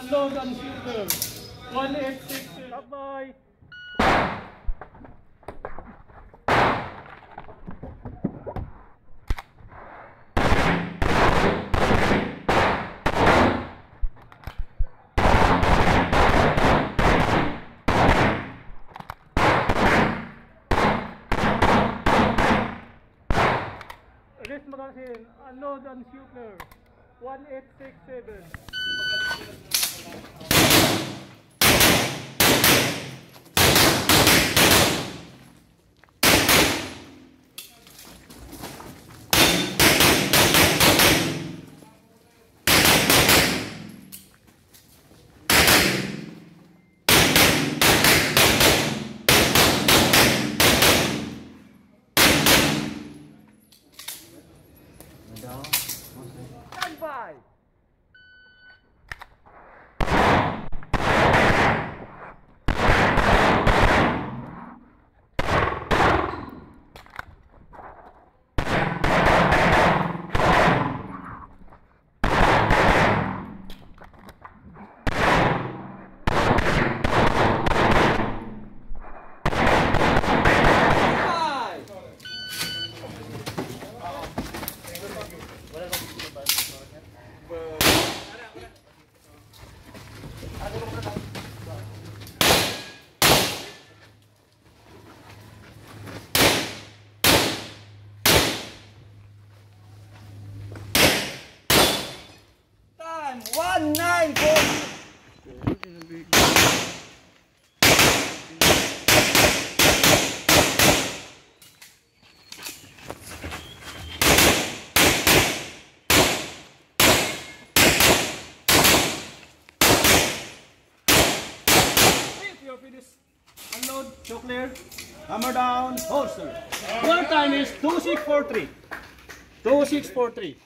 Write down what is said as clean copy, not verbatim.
unload and shooter. 186. Stop by. Release magazine, unload and shooter. 1867. Stand by. Time 194. You're finished. Unload, show clear, hammer down, holster. Your time is 2643. 2643.